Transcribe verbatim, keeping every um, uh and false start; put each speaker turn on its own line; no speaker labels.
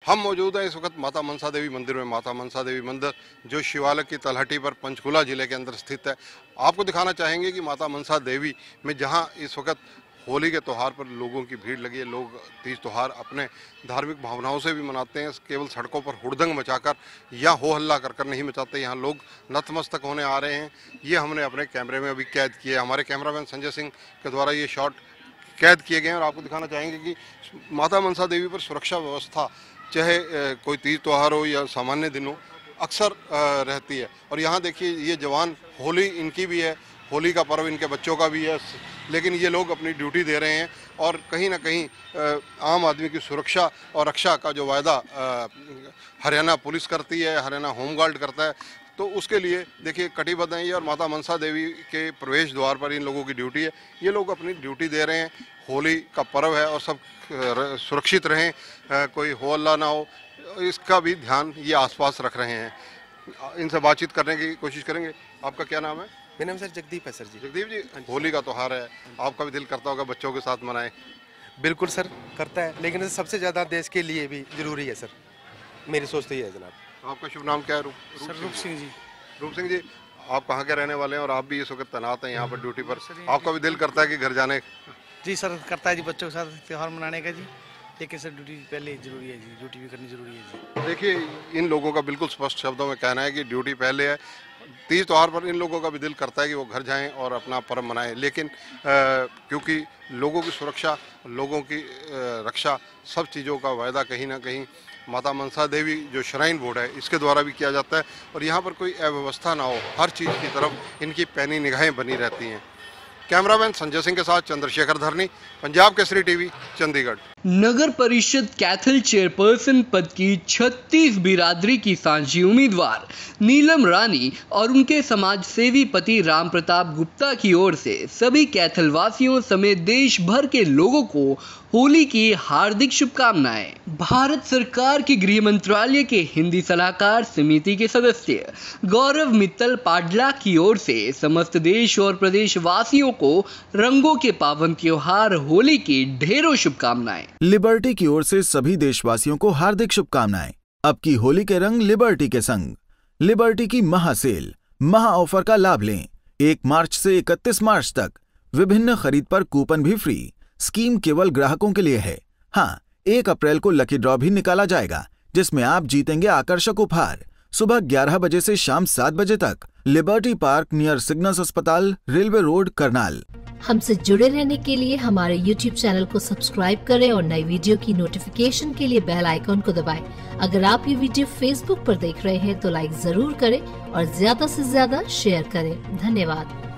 हम मौजूद हैं इस वक्त माता मनसा देवी मंदिर में। माता मनसा देवी मंदिर जो शिवालय की तलहटी पर पंचकुला जिले के अंदर स्थित है। आपको दिखाना चाहेंगे कि माता मनसा देवी में जहां इस वक्त होली के त्यौहार पर लोगों की भीड़ लगी है, लोग तीज त्यौहार अपने धार्मिक भावनाओं से भी मनाते हैं। केवल सड़कों पर हुड़दंग मचाकर या हो हल्ला कर कर नहीं मचाते, यहाँ लोग नतमस्तक होने आ रहे हैं। ये हमने अपने कैमरे में अभी कैद किया। हमारे कैमरामैन संजय सिंह के द्वारा ये शॉट कैद किए गए हैं और आपको दिखाना चाहेंगे कि माता मनसा देवी पर सुरक्षा व्यवस्था चाहे कोई तीज त्यौहार हो या सामान्य दिन हो अक्सर रहती है। और यहाँ देखिए ये जवान, होली इनकी भी है, होली का पर्व इनके बच्चों का भी है, लेकिन ये लोग अपनी ड्यूटी दे रहे हैं और कहीं ना कहीं आम आदमी की सुरक्षा और रक्षा का जो वायदा हरियाणा पुलिस करती है, हरियाणा होमगार्ड करता है, तो उसके लिए देखिए कटिबद्ध हैं ये। और माता मनसा देवी के प्रवेश द्वार पर इन लोगों की ड्यूटी है। ये लोग अपनी ड्यूटी दे रहे हैं। होली का पर्व है और सब सुरक्षित रहें, कोई हो हल्ला ना हो, इसका भी ध्यान ये आसपास रख रहे हैं। इनसे बातचीत करने की कोशिश करेंगे। आपका क्या नाम है?
मेरा नाम सर जगदीप है। सर जी
जगदीप जी, होली का त्यौहार है, आपका भी दिल करता होगा बच्चों के साथ मनाएं?
बिल्कुल सर, करता है, लेकिन सबसे ज़्यादा देश के लिए भी जरूरी है सर। मेरी सोच तो ये है जनाब।
आपका शुभ नाम क्या है? रूप,
सर रूप सिंह जी।
रूप सिंह जी, आप कहाँ के रहने वाले हैं और आप भी इस वक्त तैनात हैं यहाँ पर ड्यूटी पर? आपका भी दिल करता है कि घर जाने?
जी सर, करता है जी, बच्चों के साथ त्यौहार मनाने का जी, लेकिन सर ड्यूटी पहले जरूरी है जी, ड्यूटी भी करनी जरूरी है जी।
देखिए इन लोगों का बिल्कुल स्पष्ट शब्दों में कहना है कि ड्यूटी पहले है। तीज त्यौहार पर इन लोगों का भी दिल करता है कि वो घर जाएं और अपना पर्व मनाएं, लेकिन आ, क्योंकि लोगों की सुरक्षा, लोगों की आ, रक्षा, सब चीज़ों का वायदा कहीं ना कहीं माता मनसा देवी जो श्राइन बोर्ड है इसके द्वारा भी किया जाता है। और यहाँ पर कोई अव्यवस्था ना हो, हर चीज़ की तरफ इनकी पैनी निगाहें बनी रहती हैं। कैमरामैन संजय सिंह के साथ चंद्रशेखर धरनी, पंजाब केसरी टीवी, चंडीगढ़।
नगर परिषद कैथल चेयरपर्सन पद की छत्तीस बिरादरी की सांझी उम्मीदवार नीलम रानी और उनके समाजसेवी पति राम प्रताप गुप्ता की ओर से सभी कैथल वासियों समेत देश भर के लोगों को होली की हार्दिक शुभकामनाएं। भारत सरकार के गृह मंत्रालय के हिंदी सलाहकार समिति के सदस्य गौरव मित्तल पाडला की ओर से समस्त देश और प्रदेश वासियों को रंगों के पावन त्योहार होली की ढेरों शुभकामनाएं।
लिबर्टी की ओर से सभी देशवासियों को हार्दिक शुभकामनाएं। अब की होली के रंग लिबर्टी के संग। लिबर्टी की महासेल, महा ऑफर का लाभ लें। एक मार्च से इकतीस मार्च तक विभिन्न खरीद पर कूपन भी फ्री। स्कीम केवल ग्राहकों के लिए है। हाँ, एक अप्रैल को लकी ड्रॉ भी निकाला जाएगा जिसमें आप जीतेंगे आकर्षक उपहार। सुबह ग्यारह बजे से शाम सात बजे तक, लिबर्टी पार्क नियर सिग्नस अस्पताल, रेलवे रोड, करनाल।
हमसे जुड़े रहने के लिए हमारे यूट्यूब चैनल को सब्सक्राइब करें और नई वीडियो की नोटिफिकेशन के लिए बेल आइकॉन को दबाएं। अगर आप ये वीडियो फेसबुक पर देख रहे हैं तो लाइक जरूर करें और ज्यादा से ज्यादा शेयर करें। धन्यवाद।